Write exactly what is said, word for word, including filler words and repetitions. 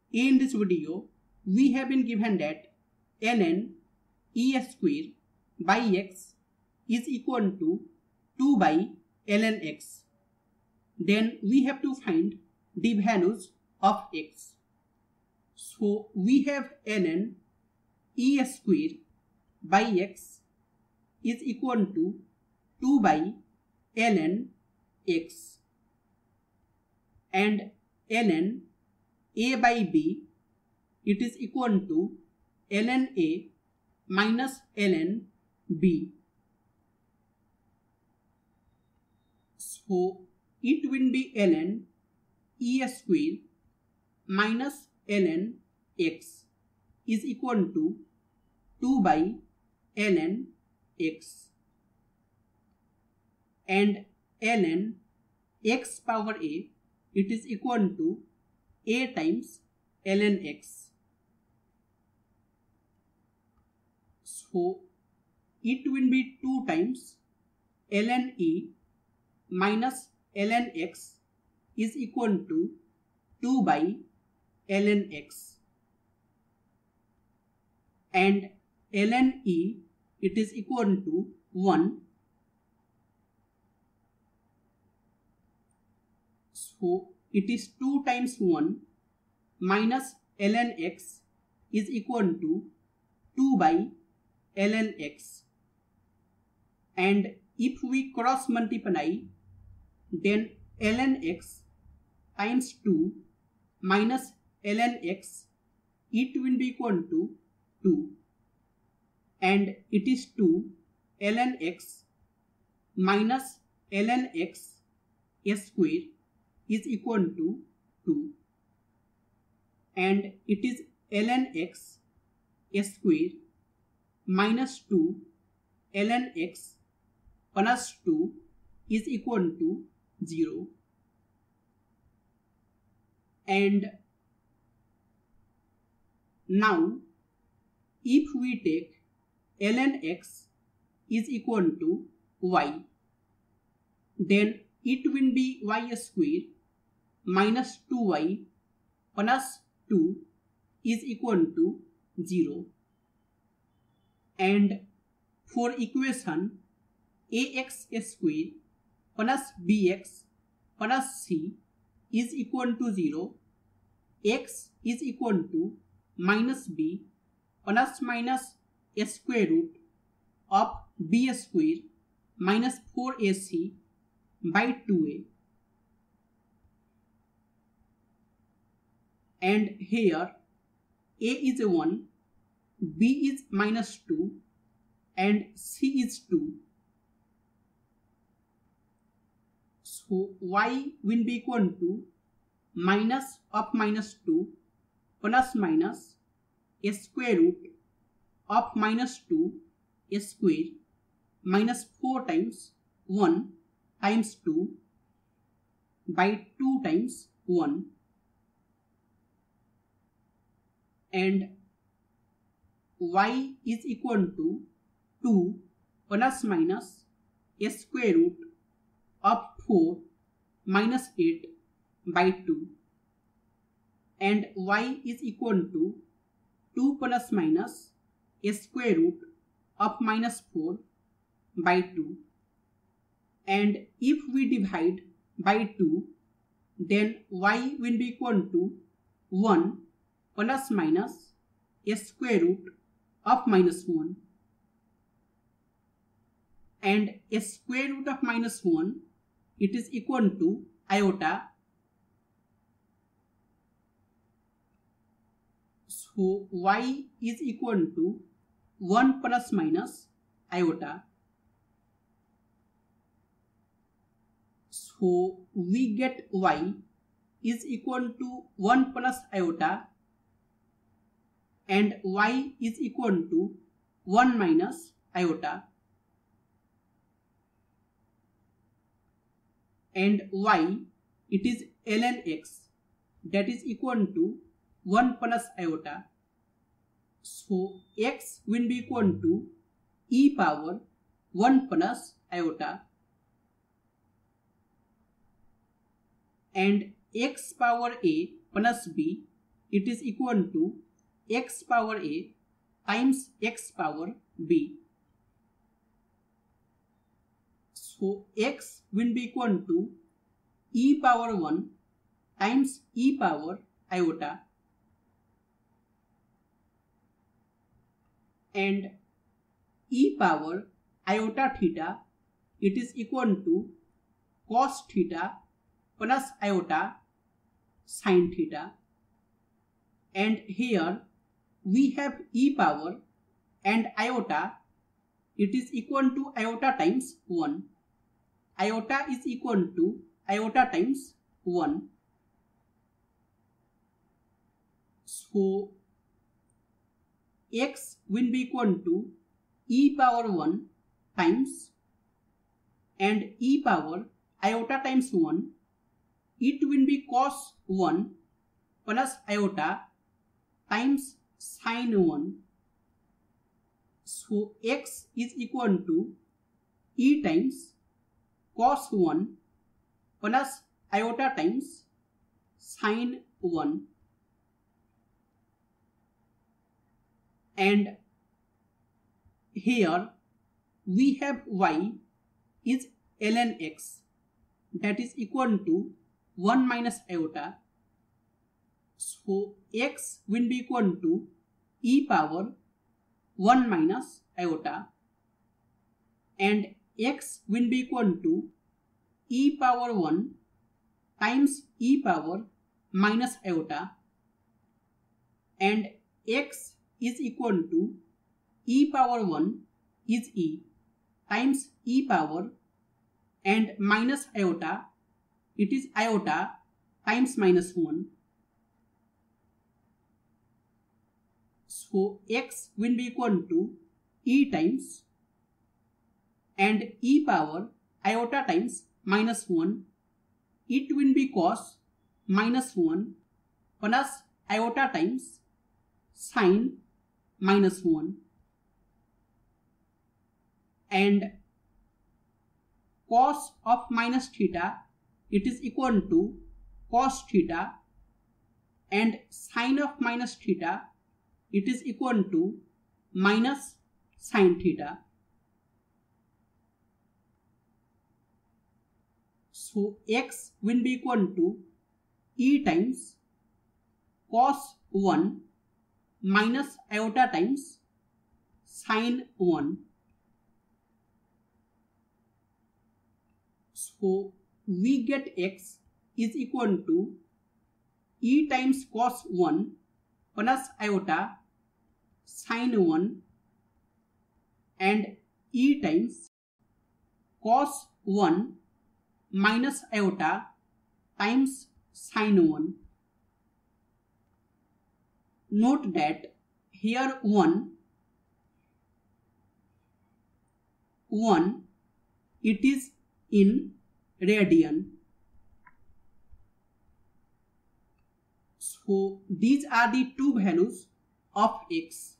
in this video we have been given that ln e square by x is equal to two by ln x. Then we have to find the values of x. So we have ln e square by x is equal to two by ln x, and ln a by b, it is equal to ln a minus ln b. So it will be ln e square minus ln x is equal to two by ln x, and ln x power a, it is equal to a times ln x. So it will be two times ln e minus ln x is equal to two by ln x, and ln e, it is equal to one. So it is two times one minus ln x is equal to two by ln x, and if we cross multiply, then ln x times two minus ln x, it will be equal to two, and it is two ln x minus ln x square is equal to two, and it is ln x square minus two ln x plus two is equal to zero. And now if we take ln x is equal to y, then it will be y square minus two y plus two is equal to zero. And for equation ax square plus bx plus c is equal to zero, x is equal to minus b plus minus square root of b square minus four a c by two a. And here a is a one, b is minus two, and c is two. So y will be equal to minus of minus two plus minus square root of minus two square minus four times one times two by two times one, and y is equal to two plus minus square root of four minus eight by two, and y is equal to two plus minus square root of minus four by two, and if we divide by two, then y will be equal to one plus minus square root of minus one, and square root of minus one, it is equal to iota. So y is equal to one plus minus iota. So we get y is equal to one plus iota, and y is equal to one minus iota, and y, it is ln x, that is equal to one plus iota. So x will be equal to e power one plus iota, and x power a plus b it is equal to x power a times x power b. So x will be equal to e power one times e power iota, and e power iota theta, it is equal to cos theta plus iota sin theta. And here we have e power and iota, it is equal to iota times one. Iota is equal to iota times one. So x will be equal to e power one times and e power iota times one. It will be cos one plus iota times sin one. So x is equal to e times cos one plus iota times sin one. And here we have y is ln x, that is equal to one minus iota. So x will be equal to e power one minus iota, and x will be equal to e power one times e power minus iota, and x is equal to e power one is e times e power and minus iota, it is iota times minus one. So x will be equal to e times and e power iota times minus one, it will be cos minus one plus iota times sin minus one, and cos of minus theta, it is equal to cos theta, and sin of minus theta, it is equal to minus sin theta. So x will be equal to e times cos one minus iota times sin one. So we get x is equal to e times cos one plus iota sin one and e times cos one minus iota times sin one. Note that here one, one, it is in radian. So these are the two values of x.